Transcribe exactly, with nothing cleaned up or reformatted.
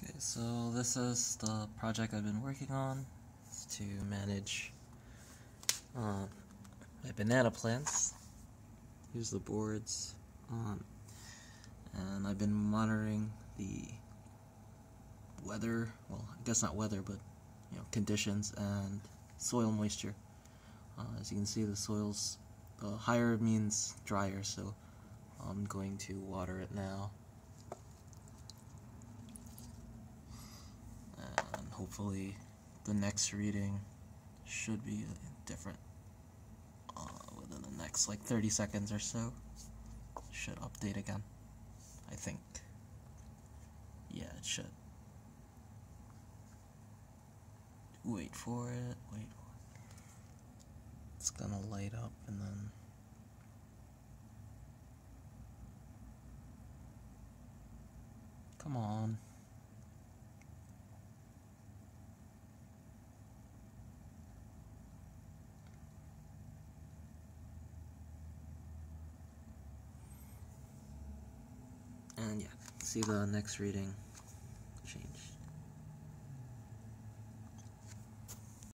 Okay, so this is the project I've been working on. It's to manage uh, my banana plants. Here's the boards, um, and I've been monitoring the weather, well, I guess not weather, but you know, conditions and soil moisture. Uh, as you can see, the soil's uh, higher means drier, so I'm going to water it now. And hopefully the next reading should be different uh, within the next like thirty seconds or so. Should update again, I think. Yeah, it should. Wait for it, wait for it. It's gonna light up and then come on. And yeah, see the next reading.